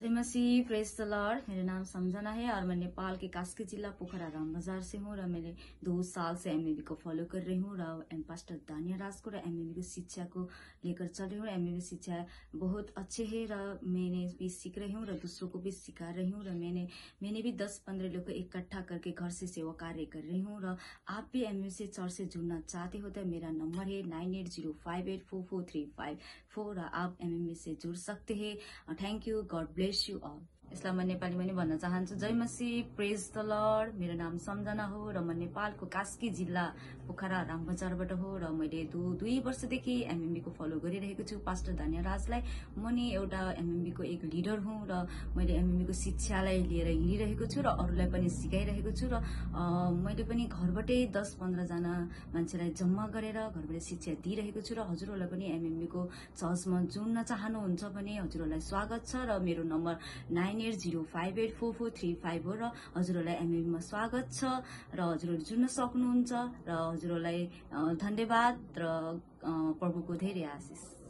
जय मसीह, praise the Lord. मेरा नाम समझना है और मैं नेपाल के कास्की जिला पोखरा राम बाजार से हूँ र मैंने 2 साल से एमएमबी को फॉलो कर रही हूँ र पास्टर दानिया राज को एमएमबी की शिक्षा को लेकर चल रही हूँ। एमएमबी शिक्षा बहुत अच्छे है र मैंने भी सीख रही हूँ र दूसरों को भी सिखा रही हूँ र मैंने भी 10-15 लोग को इकट्ठा करके घर से सेवा कार्य कर रही हूँ। र आप भी एमएमबी से चर्च से जुड़ना चाहते हो तो मेरा नंबर है 9805844354 र आप एमएमबी से जुड़ सकते हैं। Thank you, God bless you all. यसलाई म नेपालीमा नि भन्न चाहन्छु। जय मसीह, प्रेज द लर्ड। मेरो नाम सम्झना हो र म नेपालको कास्की जिल्ला पोखरा राम बजारबाट हो र मैले 2 वर्षदेखि एमएमबी को फलो गरिरहेको छु पास्टर दानिया राजलाई। म नि एउटा एमएमबी को एक लिडर हुँ र मैले एमएमबी को शिक्षालाई लिएर हिँडिरहेको छु र अरूलाई पनि सिकाइरहेको छु र मैले पनि घरबाटै 10-15 जना मान्छेलाई जम्मा गरेर घरबाट शिक्षा दिइरहेको छु र हजुरहरूलाई पनि एमएमबी को चर्चमा जुड्न चाहनुहुन्छ भने हजुरहरूलाई स्वागत छ र मेरो नम्बर 9805844354 र हजुरहरूलाई एमएमबीमा स्वागत छ र हजुरहरू जुड्न सक्नुहुन्छ र हजुरहरूलाई धन्यवाद र प्रभुको धेरै आशिष।